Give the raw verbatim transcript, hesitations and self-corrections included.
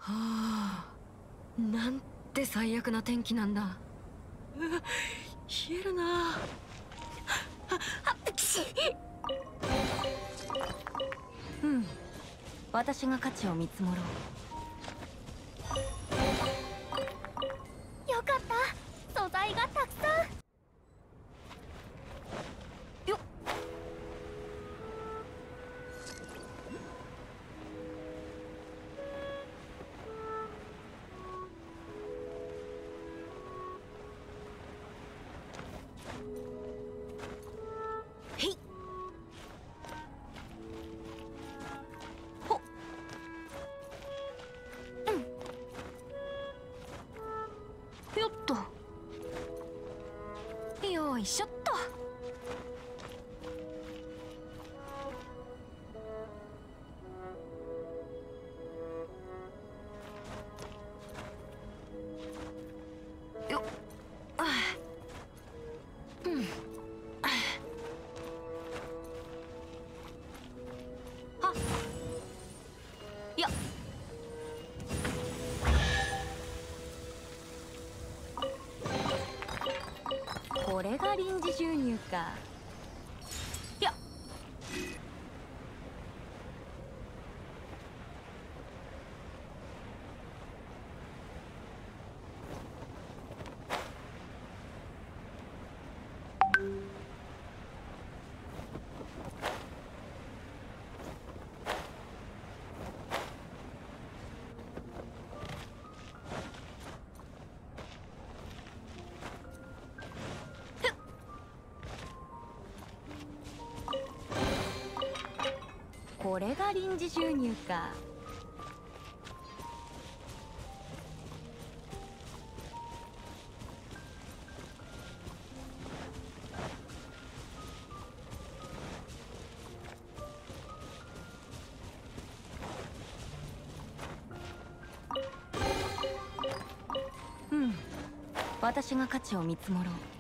あ、なんて最悪な天気なんだ。うわ、冷えるな。あ、あ、きし。うん、私が価値を見積もろう。よかった、素材がたくさん。 よっ。へい。ほっ。うん。よっと。よいしょっと。よっ。ああ。うん。ああ。はっ。いや。これが臨時収入か。いや。これが臨時収入か。うん、私が価値を見積もろう。